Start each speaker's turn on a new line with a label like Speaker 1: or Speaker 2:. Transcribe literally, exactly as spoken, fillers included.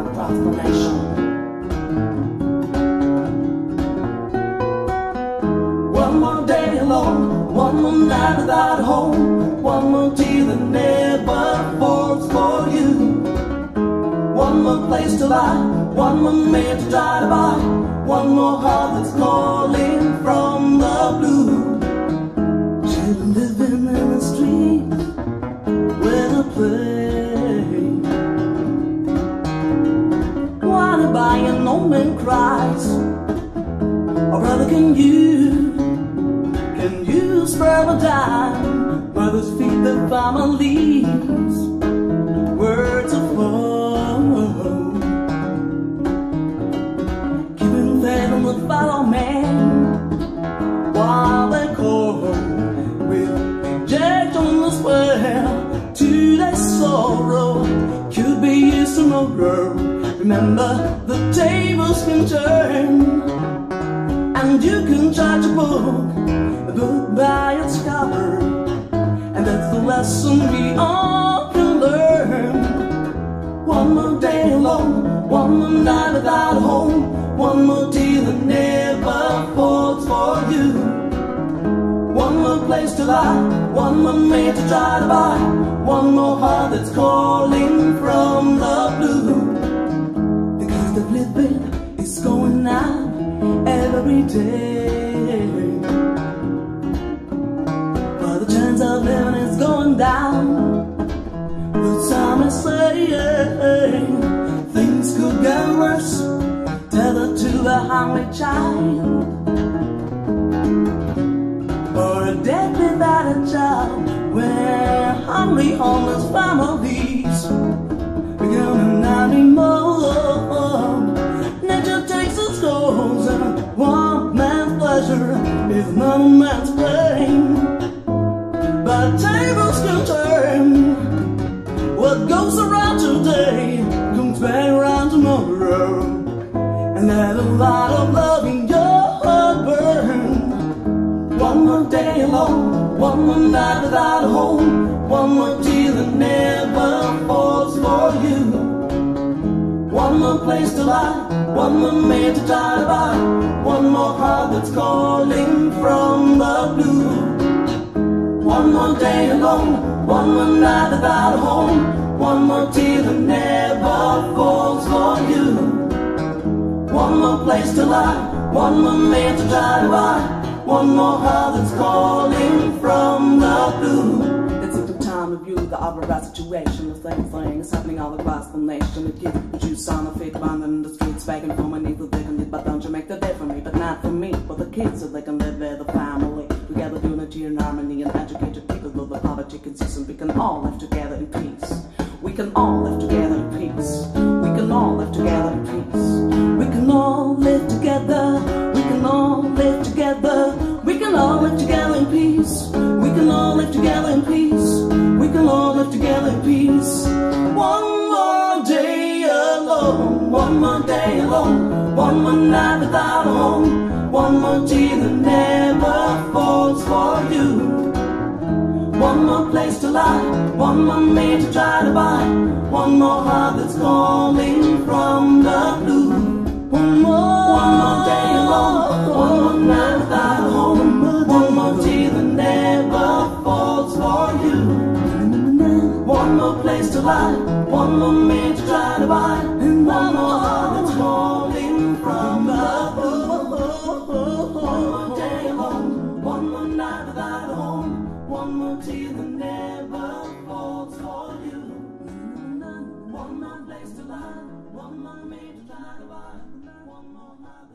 Speaker 1: the transformation. One more day alone, one more night without home, one more tear that never falls for you. One more place to lie, one more man to try to buy, one more heart that's calling from the blue. Children living in the streets where they play, wanted by an old man cries, oh brother, can you, can you spare a dime? Brothers feed their families words of hope, keeping faith on the fellow man while they call with injection the square to their sorrow. Could be years tomorrow. Remember, the tables can turn, and you can judge a book, a book by its cover, and that's the lesson we all can learn. One more day alone, one more night without a home, one more tear that never falls for you. One more place to lie, one more man to try to buy, one more heart that's calling from the blue. The cost of living is going out every day, but the chance of living is going down. The time is saying things could get worse, tethered to the hungry child, or a death without a child, where hungry homeless families becoming animals. Nature takes its course, and one man's pleasure is another man's pain. But tables can turn, what goes around today comes back around tomorrow, and let a lot of love in your heart burn. One more day alone, one more night without a home, one more tear that never falls for you. One more place to lie, one more man to try to buy, one more heart that's calling from the blue. One more day alone, one more night without a home, one more tear that never falls for you. One more place to lie, one more man to try to buy, one more heart that's calling from the blue. It's a good time to view the overall situation. The same thing is happening all across the nation. The kids produce on a fake running in the streets, begging for money so they can live. But don't you make the day for me, but not for me, for the kids so they can live with the family. Together unity and harmony, and educate the people though the poverty consistent. We can all live together in peace. We can all live together in peace. We can all live together in peace. We can all live together. We can all live together. We can all live together in peace. We can all live together in peace. We can all live together in peace. One more day alone, one more day alone, one more night without a home, one more tear that never falls for you. One more place to lie, one more man to try to buy, one more heart that's calling from the blue. One more, one more day alone, one more night without a home, one more tear that never falls for you. One more place to lie, one more man to try to buy, and one more heart that's calling from the blue. One more day alone, one more night without a home, one more tear that never falls for you. One more place to lie, one more man to try to buy, one more heart.